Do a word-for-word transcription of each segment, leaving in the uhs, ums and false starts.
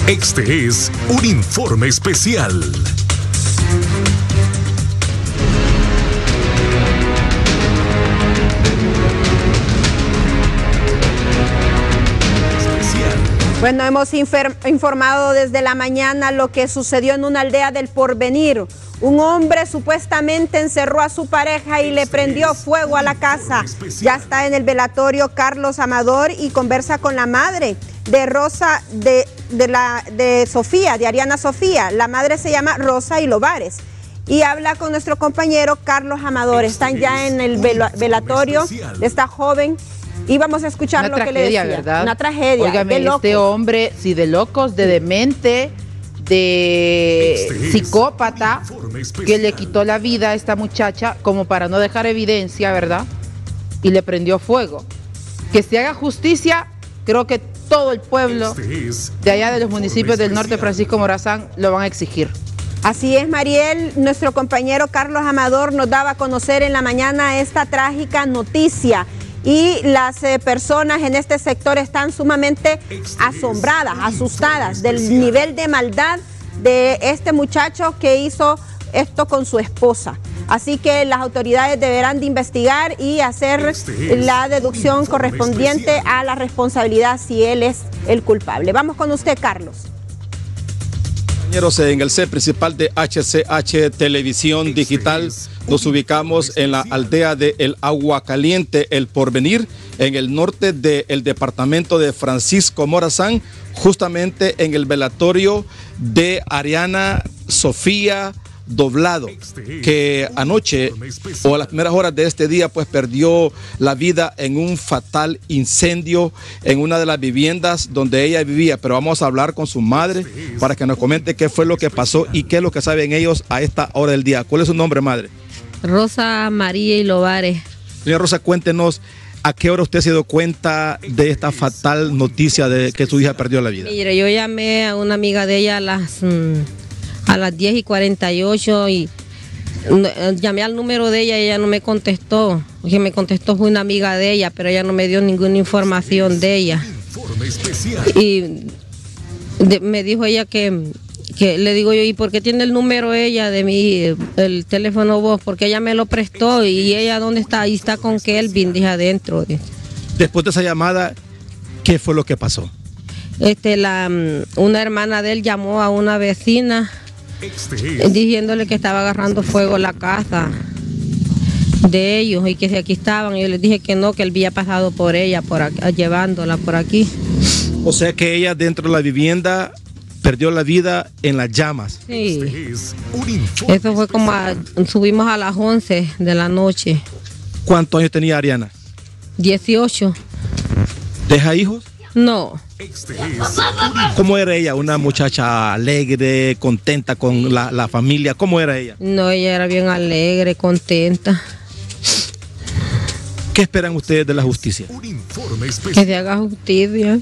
Este es un informe especial. Bueno, hemos informado desde la mañana lo que sucedió en una aldea del Porvenir. Un hombre supuestamente encerró a su pareja y le prendió fuego a la casa. Ya está en el velatorio Carlos Amador y conversa con la madre de Rosa, de, de, la, de Sofía, de Ariana Sofía. La madre se llama Rosa Ilovares. Y habla con nuestro compañero Carlos Amador. Están ya en el velatorio de esta joven. Y vamos a escuchar una lo que le decía. ¿Verdad? Una tragedia. Óigame, de locos. Este hombre, sí, de locos, de demente, de psicópata, que le quitó la vida a esta muchacha como para no dejar evidencia, ¿verdad? Y le prendió fuego. Que se haga justicia, creo que todo el pueblo de allá de los municipios del norte, Francisco Morazán, lo van a exigir. Así es, Mariel. Nuestro compañero Carlos Amador nos daba a conocer en la mañana esta trágica noticia. Y las eh, personas en este sector están sumamente asombradas, asustadas del nivel de maldad de este muchacho que hizo esto con su esposa. Así que las autoridades deberán de investigar y hacer la deducción correspondiente a la responsabilidad si él es el culpable. Vamos con usted, Carlos. En el set principal de H C H Televisión Digital, nos ubicamos en la aldea de El Agua Caliente, El Porvenir, en el norte del departamento de Francisco Morazán, justamente en el velatorio de Ariana Sofía Doblado, que anoche o a las primeras horas de este día pues perdió la vida en un fatal incendio en una de las viviendas donde ella vivía. Pero vamos a hablar con su madre para que nos comente qué fue lo que pasó y qué es lo que saben ellos a esta hora del día. ¿Cuál es su nombre, madre? Rosa María Ilovares. Señora Rosa, cuéntenos a qué hora usted se dio cuenta de esta fatal noticia de que su hija perdió la vida. Mire, yo llamé a una amiga de ella a las... Mmm, a las diez y cuarenta y ocho y llamé al número de ella y ella no me contestó. Que me contestó fue una amiga de ella, pero ella no me dio ninguna información de ella. Y de, me dijo ella que, que, le digo yo, ¿y por qué tiene el número ella de mi, el teléfono vos? Porque ella me lo prestó y ella, ¿dónde está? Ahí está con Kelvin, dije adentro. Después de esa llamada, ¿qué fue lo que pasó? Este, la, una hermana de él llamó a una vecina diciéndole que estaba agarrando fuego la casa de ellos y que si aquí estaban. Y yo les dije que no, que él había pasado por ella, por acá, llevándola por aquí. O sea que ella dentro de la vivienda perdió la vida en las llamas. Sí. Eso fue como a, subimos a las once de la noche. ¿Cuántos años tenía Ariana? dieciocho. ¿Deja hijos? No. ¿Cómo era ella? ¿Una muchacha alegre, contenta con la, la familia? ¿Cómo era ella? No, ella era bien alegre, contenta. ¿Qué esperan ustedes de la justicia? Que se haga justicia.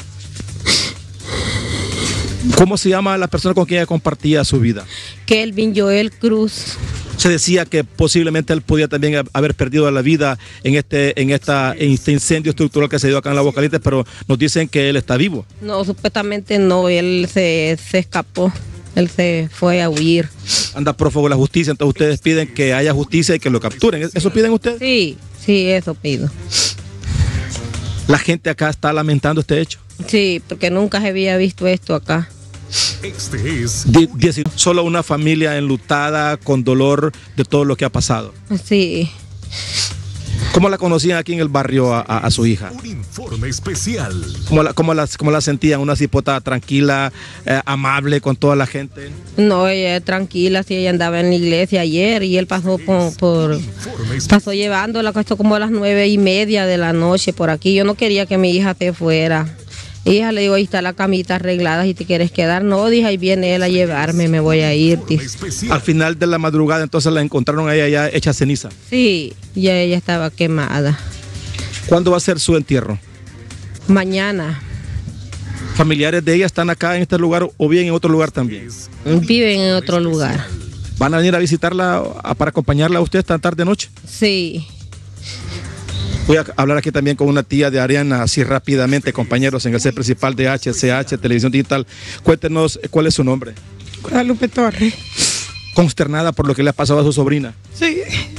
¿Cómo se llama la persona con quien ella compartía su vida? Kelvin Joel Cruz. Se decía que posiblemente él podía también haber perdido la vida en este, en esta, en este incendio estructural que se dio acá en el Agua Caliente, pero nos dicen que él está vivo. No, supuestamente no, él se, se escapó, él se fue a huir. Anda prófugo de la justicia, entonces ustedes piden que haya justicia y que lo capturen. ¿Eso piden ustedes? Sí, sí, eso pido. ¿La gente acá está lamentando este hecho? Sí, porque nunca se había visto esto acá. Este es solo una familia enlutada con dolor de todo lo que ha pasado. Sí. ¿Cómo la conocían aquí en el barrio a, a, a su hija? Un informe especial. ¿Cómo la, cómo la, cómo la sentían? ¿Una cipota tranquila, eh, amable con toda la gente? No, ella es tranquila, sí, ella andaba en la iglesia ayer y él pasó por, por pasó llevándola, costó como a las nueve y media de la noche por aquí. Yo no quería que mi hija se fuera. Hija, le digo, ahí está la camita arreglada, si te quieres quedar. No, dije, ahí viene él a llevarme, me voy a ir. Al final de la madrugada, entonces la encontraron a ella ya hecha ceniza. Sí, ya ella estaba quemada. ¿Cuándo va a ser su entierro? Mañana. ¿Familiares de ella están acá en este lugar o bien en otro lugar también? Viven en otro lugar. ¿Van a venir a visitarla a, para acompañarla a usted esta tarde noche? Sí. Voy a hablar aquí también con una tía de Ariana, así rápidamente, compañeros, en el set principal de H C H Televisión Digital. Cuéntenos, ¿cuál es su nombre? Guadalupe Torres. Consternada por lo que le ha pasado a su sobrina. Sí.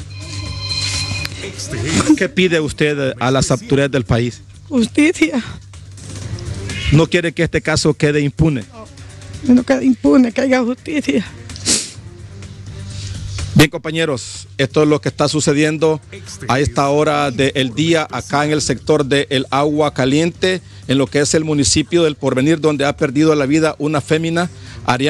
¿Qué pide usted a las autoridades del país? Justicia. ¿No quiere que este caso quede impune? No quede impune, que haya justicia. Bien, compañeros, esto es lo que está sucediendo a esta hora del día acá en el sector de El Agua Caliente, en lo que es el municipio del Porvenir, donde ha perdido la vida una fémina, Ariana.